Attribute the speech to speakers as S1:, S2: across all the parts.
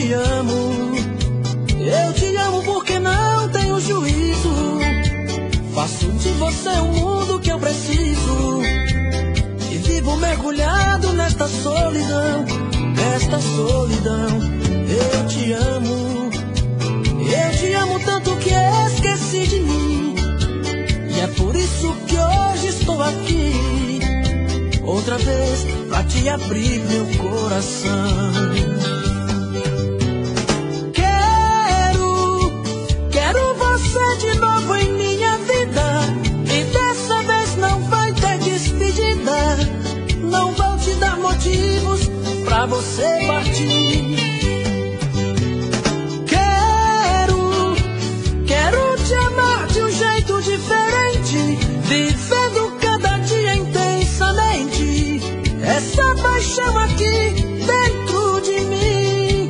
S1: te amo porque não tenho juízo. Faço de você o mundo que eu preciso. E vivo mergulhado nesta solidão, nesta solidão. Eu te amo tanto que esqueci de mim. E é por isso que hoje estou aqui, outra vez pra te abrir meu coração. Quero você de novo em minha vida. E dessa vez não vai ter despedida. Não vou te dar motivos pra você partir. Quero te amar de um jeito diferente, vivendo cada dia intensamente essa paixão aqui dentro de mim.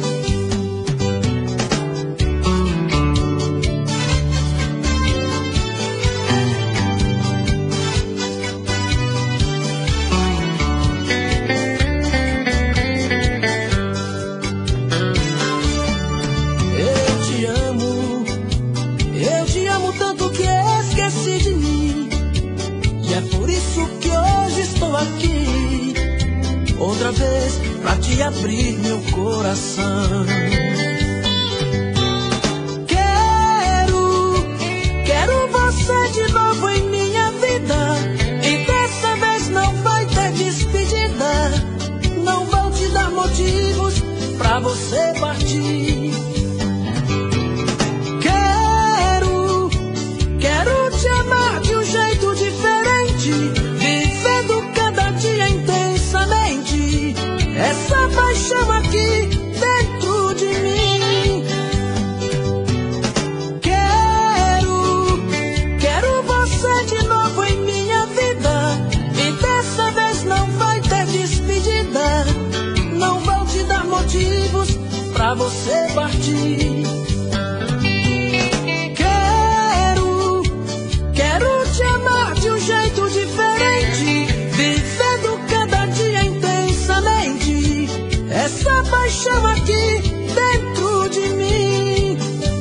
S1: Eu te amo tanto que esqueci de mim. E é por isso que hoje estou aqui, outra vez pra te abrir meu coração. Quero você de novo em minha vida. E dessa vez não vai ter despedida. Não vou te dar motivos pra você partir. Quero te amar de um jeito diferente, vivendo cada dia intensamente essa paixão aqui dentro de mim. Quero você de novo em minha vida. E dessa vez não vai ter despedida. Não vou te dar motivos pra você partir. Quero te amar de um jeito diferente, vivendo cada dia intensamente essa paixão aqui dentro de mim.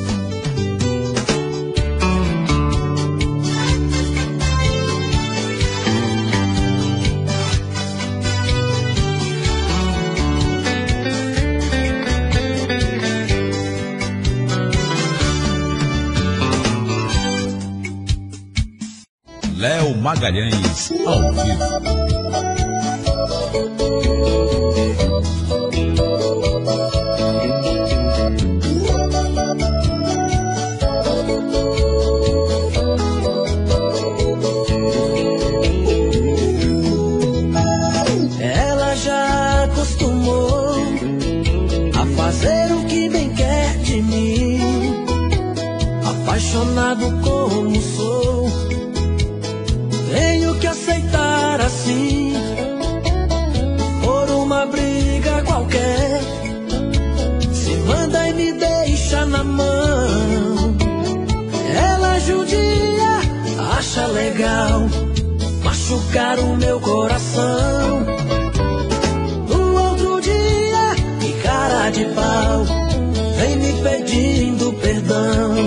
S2: Léo Magalhães, ao vivo.
S1: Ela já acostumou a fazer o que bem quer de mim. Apaixonado como sou, tenho que aceitar assim, por uma briga qualquer. Se manda e me deixa na mão. Ela judia, acha legal machucar o meu coração. No outro dia, que cara de pau, vem me pedindo perdão.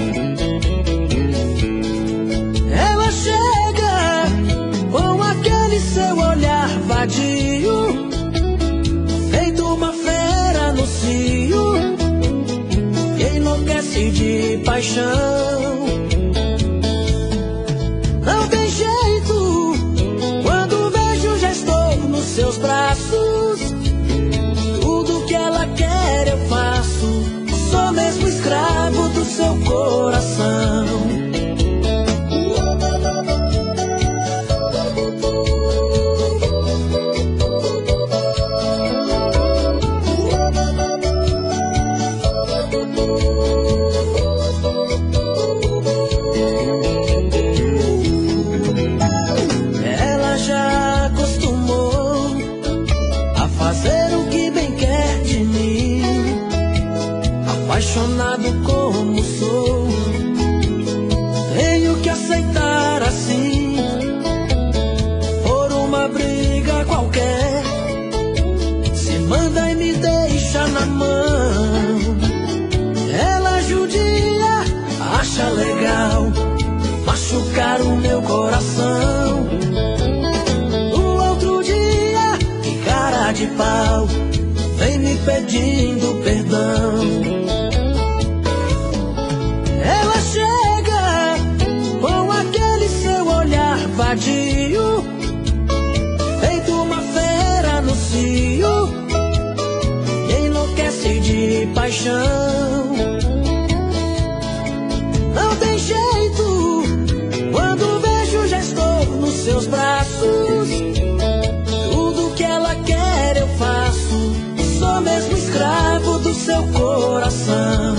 S1: Ela chega com aquele seu olhar vadio, feito uma fera no cio, que enlouquece de paixão. Não tem jeito, quando vejo já estou nos seus braços. Tudo que ela quer eu faço, sou mesmo escravo do seu coração. Ela já acostumou a fazer o que bem quer de mim. Apaixonado como sou, tenho que aceitar assim, por uma briga qualquer. Se manda e me deixa na mão. pedindo perdão. Ela chega com aquele seu olhar vadio, feito uma fera no cio, que enlouquece de paixão. Não tem jeito, quando vejo já estou nos seus braços. Tudo que ela quer eu faço, sou mesmo escravo do seu coração.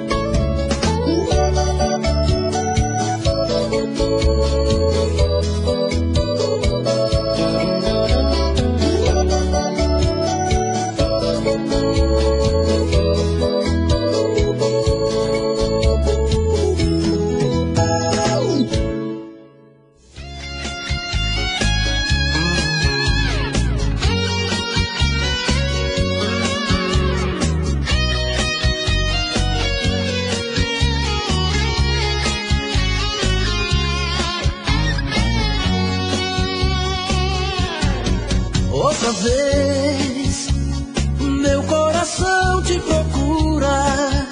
S1: Outra vez, meu coração te procura.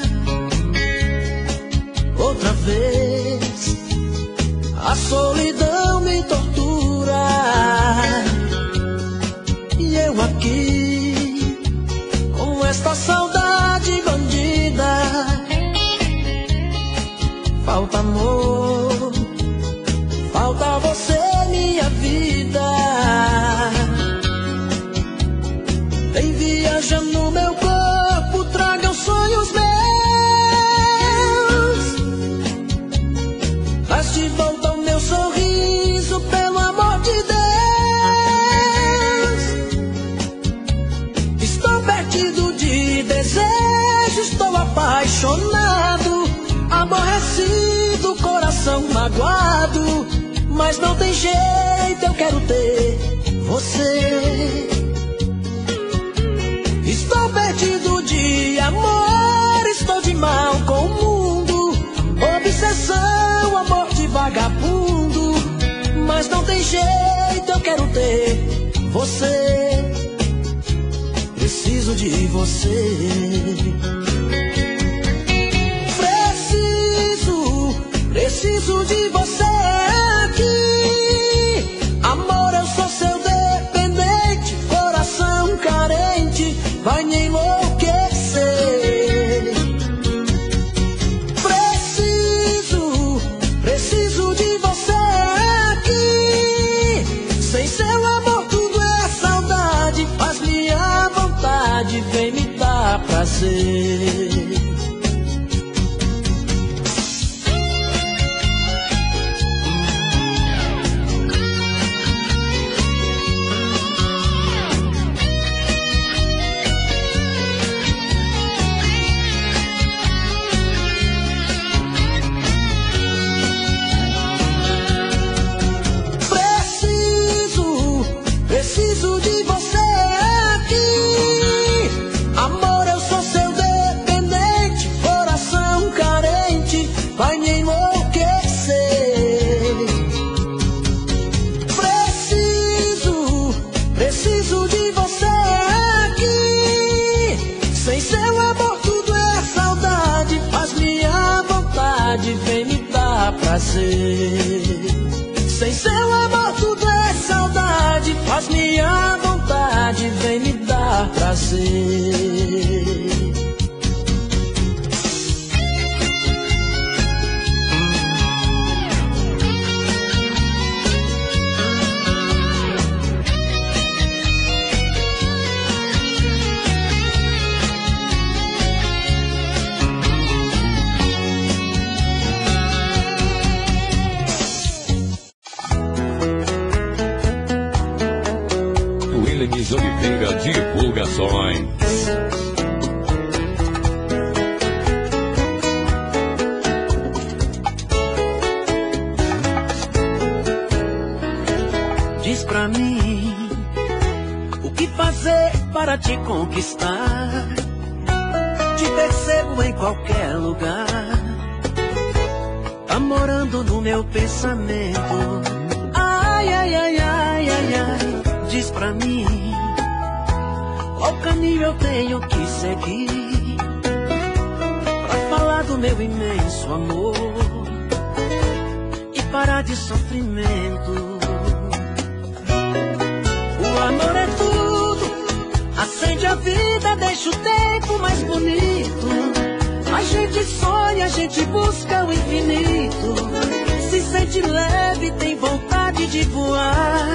S1: Outra vez, a solidão me tortura. E eu aqui, com esta saudade bandida. Falta amor, falta você, minha vida. Vem viaja no meu corpo, traga os sonhos meus. Traz de volta o meu sorriso, pelo amor de Deus. Estou perdido de desejo, estou apaixonado, aborrecido, coração magoado. Mas não tem jeito, eu quero ter você. Estou perdido de amor, estou de mal com o mundo. Obsessão, amor de vagabundo. Mas não tem jeito, eu quero ter você. Preciso de você. Preciso de você aqui. Amor, eu sou seu dependente, coração carente, vai me enlouquecer. Preciso de você aqui. Sem seu amor tudo é saudade, faz minha vontade, vem me dar prazer. Preciso de você aqui. Amor, eu sou seu dependente, coração carente, vai me enlouquecer. Preciso de você aqui. Sem seu amor tudo é saudade, faz minha vontade, vem me dar prazer. Sem seu amor tudo é saudade, faz minha vontade, vem me dar prazer.
S2: Williams Oliveira Divulgações.
S1: Diz pra mim o que fazer para te conquistar. Te percebo em qualquer lugar, tá morando no meu pensamento. Ai, ai, ai, ai, ai, ai. Diz pra mim qual caminho eu tenho que seguir pra falar do meu imenso amor e parar de sofrimento. O amor é tudo, acende a vida, deixa o tempo mais bonito. A gente sonha, a gente busca o infinito, se sente leve, tem vontade de voar.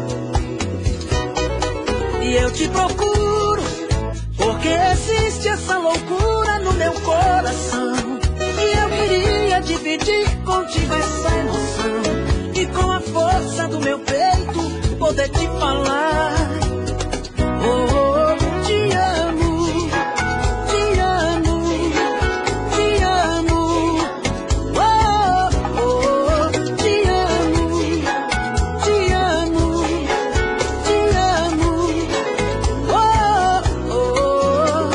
S1: E eu te procuro, porque existe essa loucura no meu coração. E eu queria dividir contigo essa emoção, e com a força do meu peito poder te falar. Oh, te amo, te amo, te amo. Oh, oh, te amo, te amo, te amo. Oh, oh.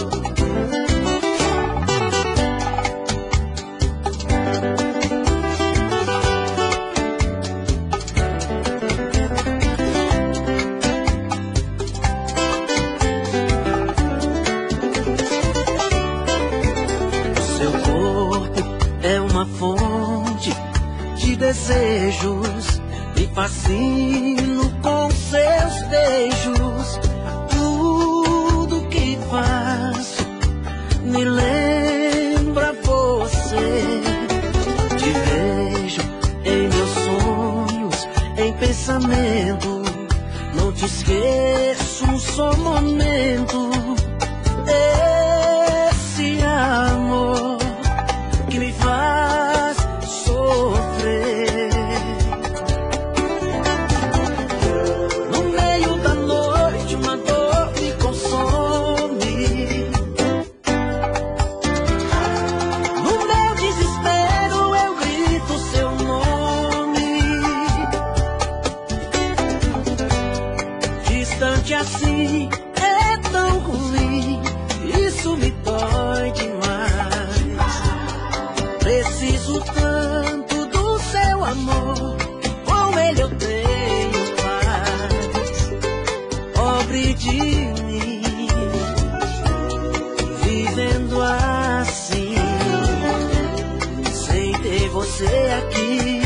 S1: Seu corpo é uma fonte de desejos, me fascino com seus beijos. Tudo que faço me lembra você. Te vejo em meus sonhos, em pensamento. Não te esqueço um só momento. Esse amor que me faz sofrer. No meio da noite uma dor me consome. No meu desespero eu grito seu nome. Distante assim é tão ruim, isso me dói demais. Preciso tanto do seu amor, com ele eu tenho paz. Pobre de mim, vivendo assim, sem ter você aqui.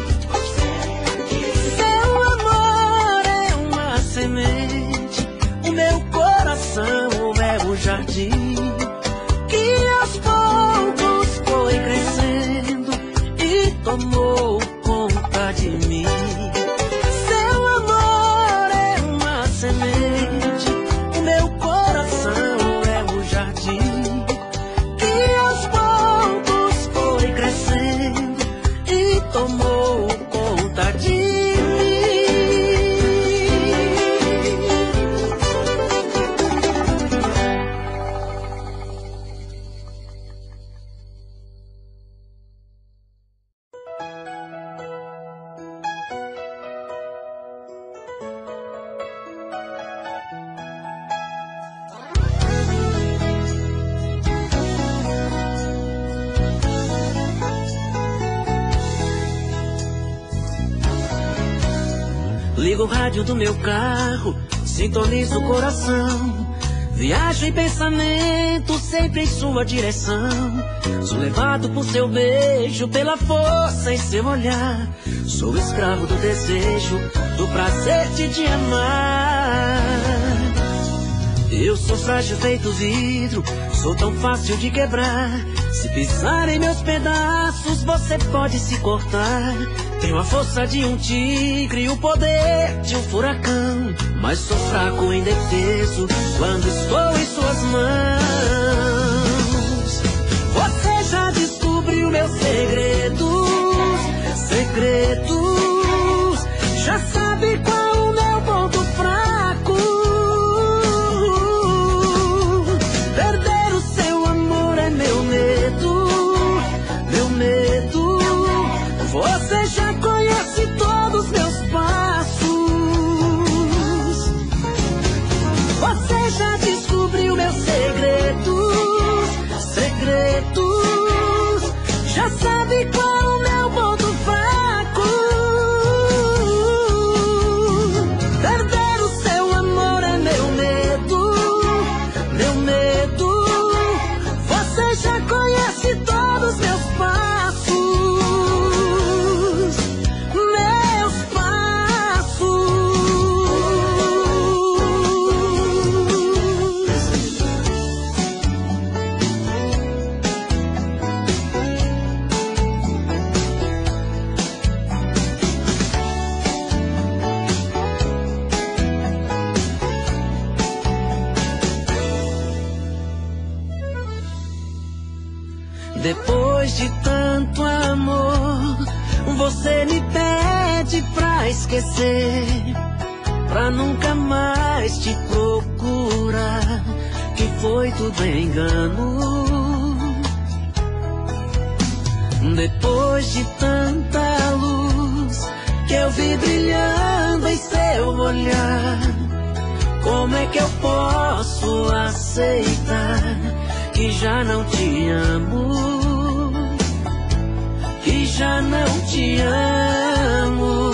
S1: Seu amor é uma semente, o meu coração é o jardim que aos poucos foi crescendo e tomou conta de mim. Seu amor é uma semente, o meu coração é o jardim que aos poucos foi crescendo e tomou conta de mim. Ligo o rádio do meu carro, sintonizo o coração. Viajo em pensamento, sempre em sua direção. Sou levado por seu beijo, pela força em seu olhar. Sou escravo do desejo, do prazer de te amar. Eu sou frágil feito vidro, sou tão fácil de quebrar. Se pisar em meus pedaços, você pode se cortar. Tenho a força de um tigre, o poder de um furacão, mas sou fraco e indefeso quando estou em suas mãos. Você já descobriu meus segredos, segredos. Já sabe qual o meu ponto fraco. Perder o seu amor é meu medo, meu medo. Você já conhece todos meus passos. Você já descobriu meus segredos, segredos. Já sabe qual o meu ponto fraco. Perder o seu amor é meu medo, Depois de tanto amor, você me pede pra esquecer, pra nunca mais te procurar, que foi tudo engano. Depois de tanta luz que eu vi brilhando em seu olhar, como é que eu posso aceitar que já não te amo, que já não te amo?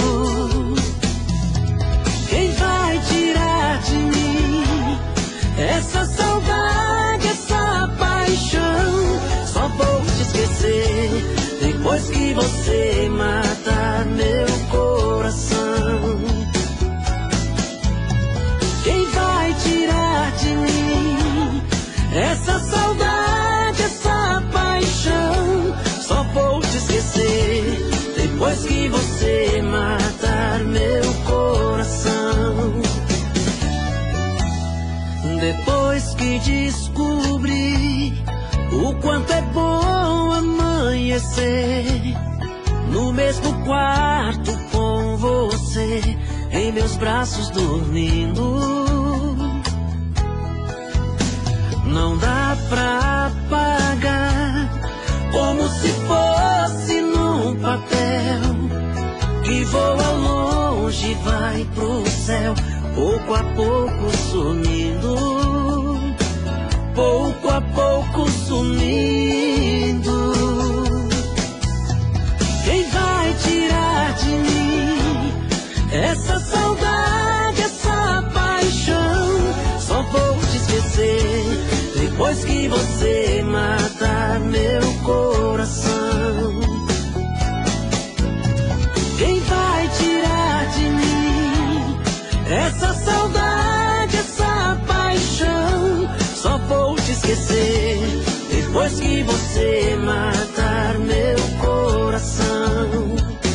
S1: Quem vai tirar de mim essa saudade, essa paixão? Só vou te esquecer depois que você matar meu coração. Quem vai tirar de mim essa saudade, essa paixão? Só vou te esquecer depois que você matar meu coração. Depois que descobri o quanto é bom amanhecer no mesmo quarto com você, em meus braços dormindo, não dá pra apagar, como se fosse num papel que voa longe, vai pro céu, pouco a pouco sumindo, pouco a pouco sumindo. Quem vai tirar de mim essa saudade, essa paixão? Só vou te esquecer depois que você matar meu coração. Quem vai tirar de mim essa saudade, essa paixão? Só vou te esquecer depois que você matar meu coração.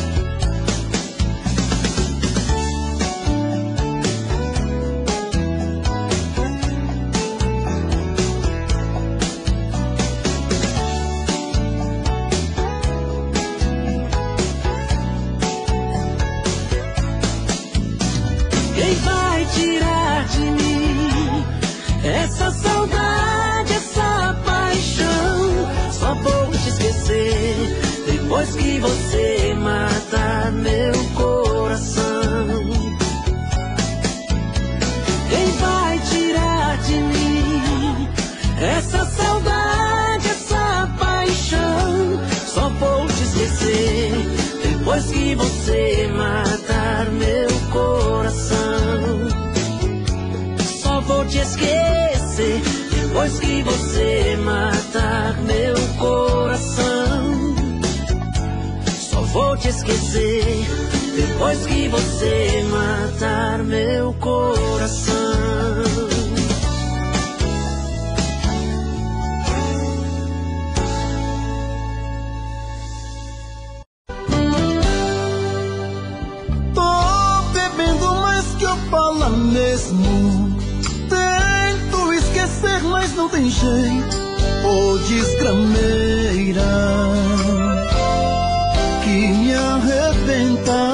S1: Quem vai tirar de mim essa saudade, essa paixão? Só vou te esquecer depois que você matar meu coração. Quem vai tirar de mim essa saudade, essa paixão? Só vou te esquecer depois que você matar meu coração. Só vou te esquecer depois que você matar meu coração. Só vou te esquecer depois que você matar meu coração.
S3: Fala mesmo, tento esquecer, mas não tem jeito. Ô desgrameira que me arrebenta.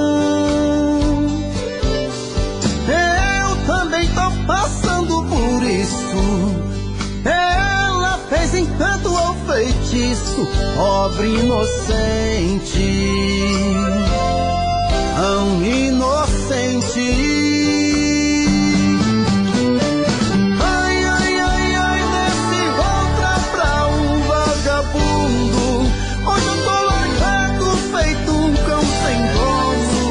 S3: Eu também tô passando por isso. Ela fez encanto ou feitiço, pobre inocente, tão inocente. Hoje eu tô largado, feito um cão sem dono,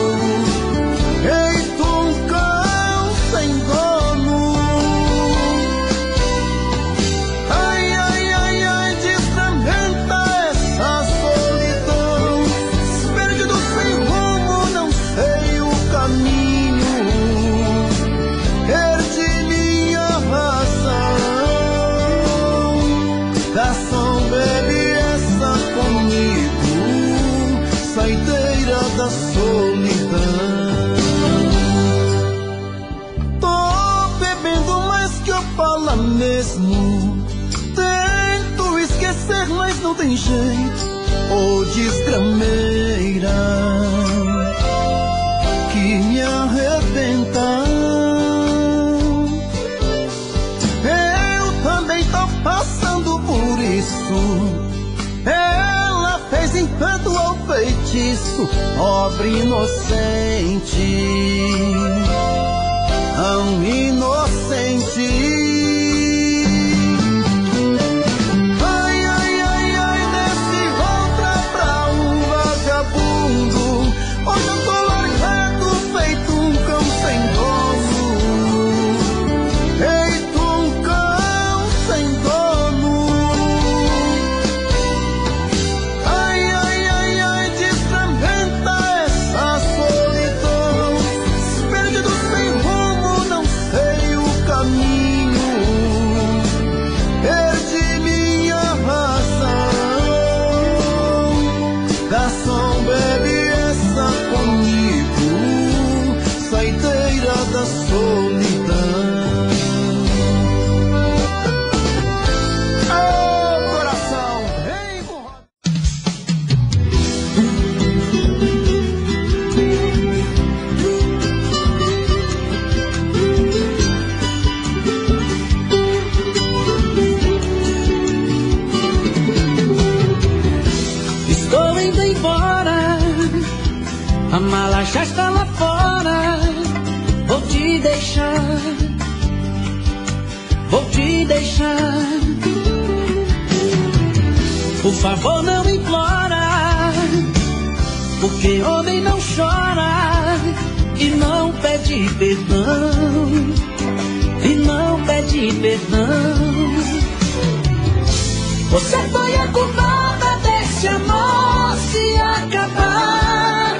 S3: feito um cão sem dono. Ai, ai, ai, ai, desfragmenta essa solidão, perdido sem rumo, não sei o caminho. mas não tem jeito, ô desgrameira, que me arrebenta. Eu também tô passando por isso. Ela fez encanto ao feitiço, pobre inocente, tão inocente. Hoje eu tô largado, feito um cão sem dono, feito um cão sem dono. Ai, ai, ai, ai, desfragmenta essa solidão, perdido sem rumo, não sei o caminho, perdi minha razão. Garçom, bebe comigo, saideira da solidão. Oh, coração, vem com
S1: Estou indo embora, a mala já está lá fora. Vou te deixar, vou te deixar. Por favor, não implora, porque homem não chora e não pede perdão, e não pede perdão. Você foi a culpada desse amor se acabar.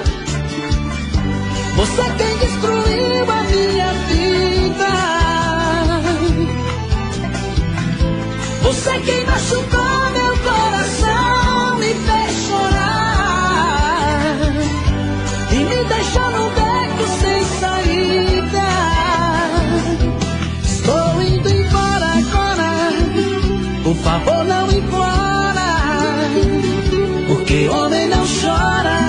S1: Você quem destruiu a minha vida. Você quem machucou meu coração, me fez chorar e me deixou num beco sem saída. Estou indo embora agora, por favor não implora, porque homem não chora.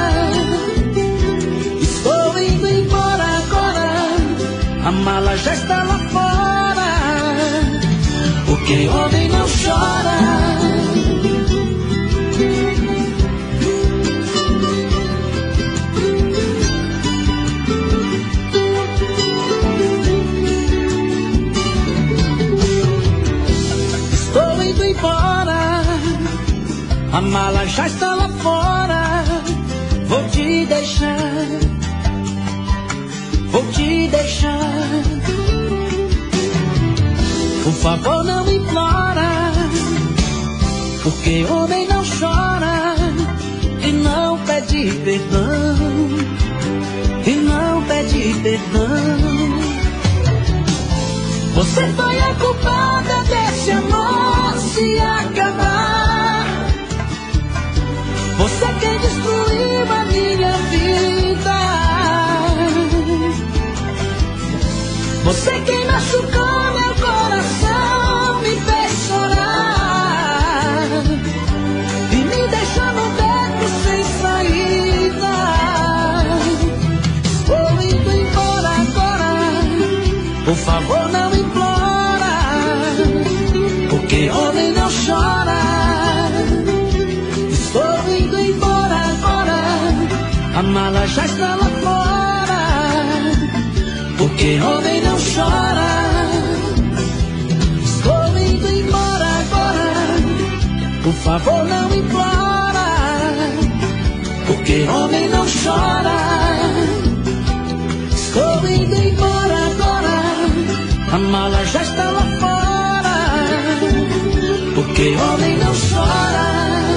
S1: A mala já está lá fora, porque homem não chora. Estou indo embora, a mala já está lá fora. Vou te deixar, vou te deixar. Por favor não implora, porque homem não chora e não pede perdão, e não pede perdão. Você foi a culpada desse amor se acabar. Você quem destruiu a minha vida. Você quem machucou meu coração, me fez chorar e me deixou no beco sem saída. Estou indo embora agora, por favor não implora, porque homem não chora. Estou indo embora agora, a mala já está lá fora, porque homem não chora. Estou indo embora agora, por favor não implora, porque homem não chora. Estou indo embora agora, a mala já está lá fora, porque homem não chora.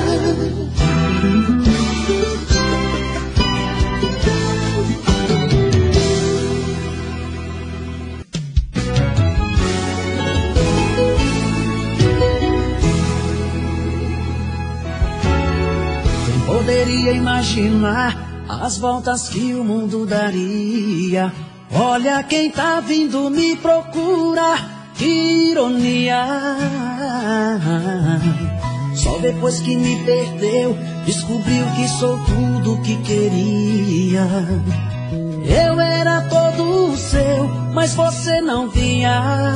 S1: Poderia imaginar as voltas que o mundo daria. Olha quem tá vindo me procurar, que ironia. Só depois que me perdeu, descobriu que sou tudo que queria. Eu era todo seu, mas você não via.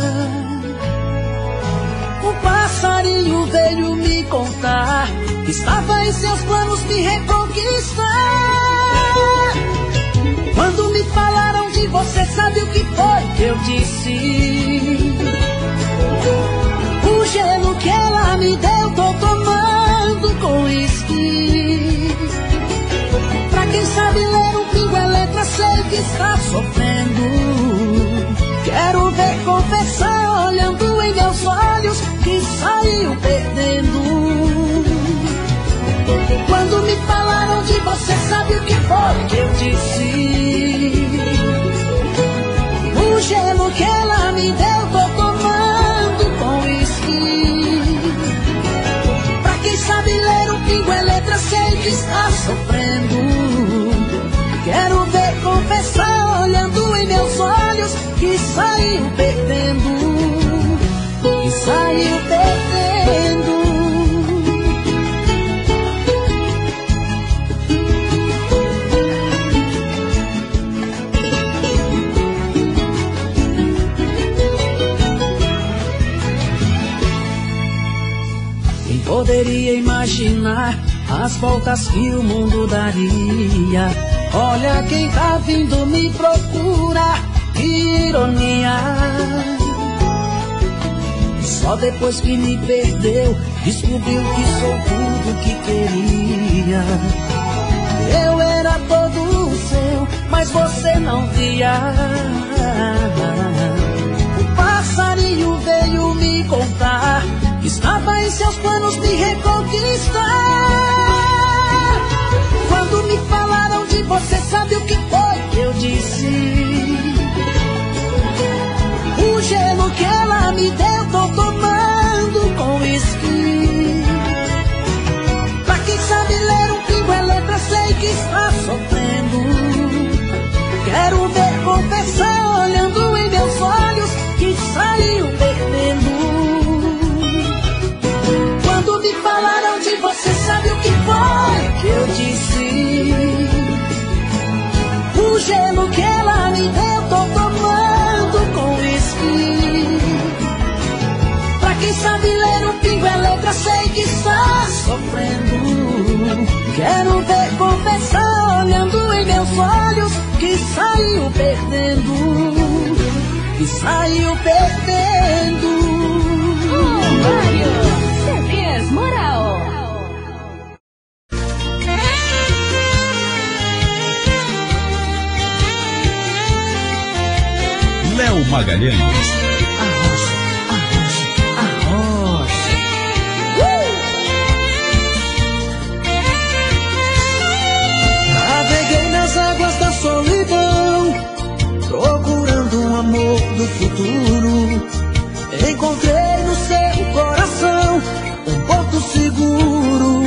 S1: Um passarinho veio me contar que estava em seus planos me reconquistar. Quando me falaram de você, sabe o que foi que eu disse? O gelo que ela me deu, tô tomando com uísque. Pra quem sabe ler um pingo é letra, sei que está sofrendo. Quero ver confessar, olhando em meus olhos, que saiu perdendo. Quando me falaram de você, sabe o que foi que eu disse? O gelo que ela me deu, tô tomando com uísque. Pra quem sabe ler um pingo é letra, sei que está sofrendo. Quero ver confessar, olhando em meus olhos, que saiu perdendo. Que saiu perdendo. Quem poderia imaginar as voltas que o mundo daria? Olha quem tá vindo me procurar, que ironia. Só depois que me perdeu, descobriu que sou tudo que queria. Eu era todo seu, mas você não via. O passarinho veio me contar que estava em seus planos me reconquistar. Quando me falaram de você, sabe o que foi que eu disse? O gelo que ela me deu, tô tomando com uísque. Pra quem sabe ler um pingo é letra, sei que está sofrendo. Quero ver confessar, olhando em meus olhos, que saiu perdendo. Quando me falaram de você, sabe o que foi que eu disse? O gelo que ela me deu, tô tomando com uísque. Pra quem sabe ler um pingo é letra, sei que está sofrendo. Quero ver confessar, olhando em meus olhos, que saiu perdendo. Que saiu perdendo.
S4: Mário, CDs Moral.
S2: Léo Magalhães.
S1: Arrocha. Naveguei nas águas da solidão, procurando um amor do futuro. Encontrei no seu coração um porto seguro.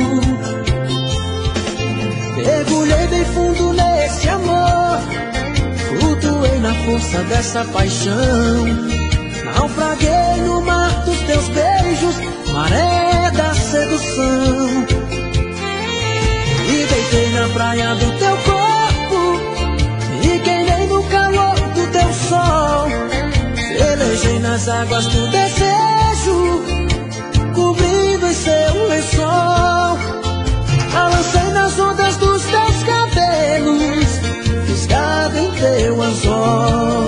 S1: Mergulhei bem fundo nesse amor, flutuei na força dessa paixão. Naufraguei no mar dos teus beijos, maré da sedução. E deitei na praia do teu corpo, e queimei no calor do teu sol. Velejei nas águas do desejo, cobrindo em seu lençol. Balancei nas ondas dos teus cabelos, fisgado em teu anzol.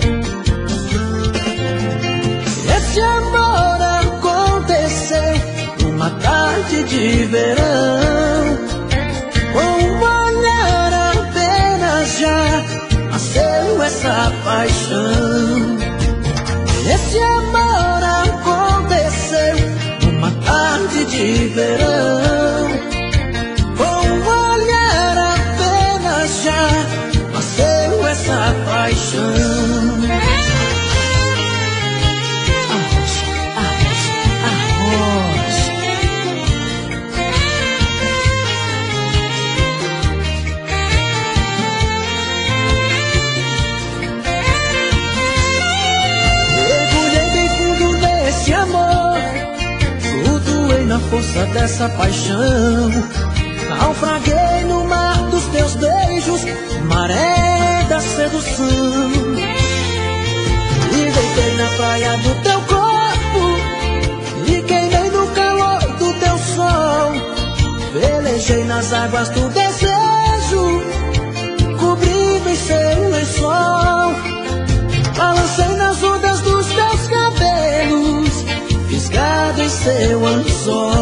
S1: Esse amor aconteceu numa tarde de verão. Com um olhar apenas já nasceu essa paixão. Esse amor aconteceu numa tarde de verão. Com um olhar apenas já nasceu essa paixão. na força dessa paixão. Naufraguei no mar dos teus beijos, maré da sedução. E deitei na praia do teu corpo e queimei no calor do teu sol. Velejei nas águas do desejo, cobrindo em seu lençol. Balancei nas ondas dos teus cabelos, fisgado em seu anzol.